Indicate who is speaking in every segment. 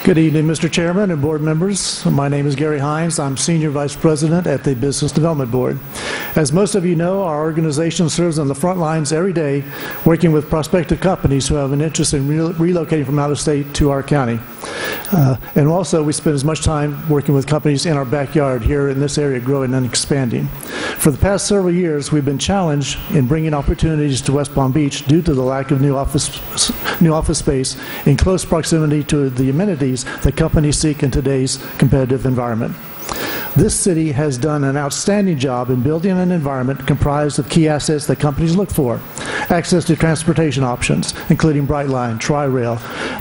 Speaker 1: Good evening, Mr. Chairman and board members. My name is Gary Hines. I'm Senior Vice President at the Business Development Board. As most of you know, our organization serves on the front lines every day, working with prospective companies who have an interest in relocating from out of state to our county. And also, we spend as much time working with companies in our backyard here in this area, growing and expanding. For the past several years, we've been challenged in bringing opportunities to West Palm Beach due to the lack of new office space in close proximity to the amenities that companies seek in today's competitive environment. This city has done an outstanding job in building an environment comprised of key assets that companies look for. Access to transportation options, including Brightline, Tri-Rail,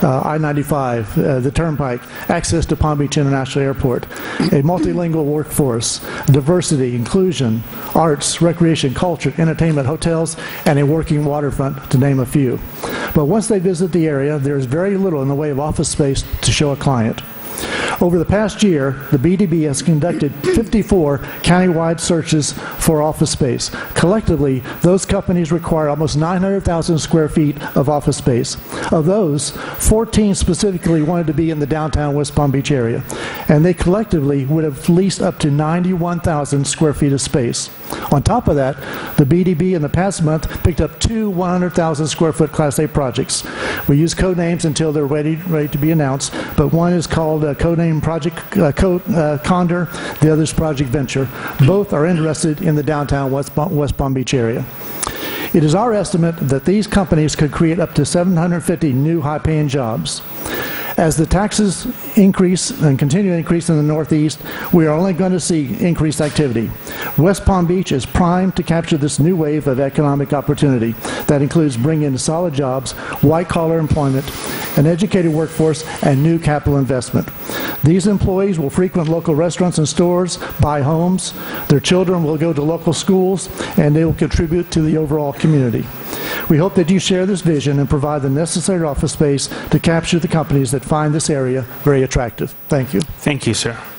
Speaker 1: I-95, the Turnpike, access to Palm Beach International Airport, a multilingual workforce, diversity, inclusion, arts, recreation, culture, entertainment, hotels, and a working waterfront, to name a few. But once they visit the area, there is very little in the way of office space to show a client. Over the past year, the BDB has conducted 54 countywide searches for office space. Collectively, those companies require almost 900,000 square feet of office space. Of those, 14 specifically wanted to be in the downtown West Palm Beach area, and they collectively would have leased up to 91,000 square feet of space. On top of that, the BDB in the past month picked up two 100,000 square foot Class A projects. We use code names until they're ready to be announced, but one is called Codename Project Condor, the other is Project Venture. Both are interested in the downtown West Palm Beach area. It is our estimate that these companies could create up to 750 new high-paying jobs. As the taxes increase and continue to increase in the Northeast, we are only going to see increased activity. West Palm Beach is primed to capture this new wave of economic opportunity that includes bringing in solid jobs, white-collar employment, an educated workforce, and new capital investment. These employees will frequent local restaurants and stores, buy homes, their children will go to local schools, and they will contribute to the overall community. We hope that you share this vision and provide the necessary office space to capture the companies that find this area very attractive. Thank you.
Speaker 2: Thank you, sir.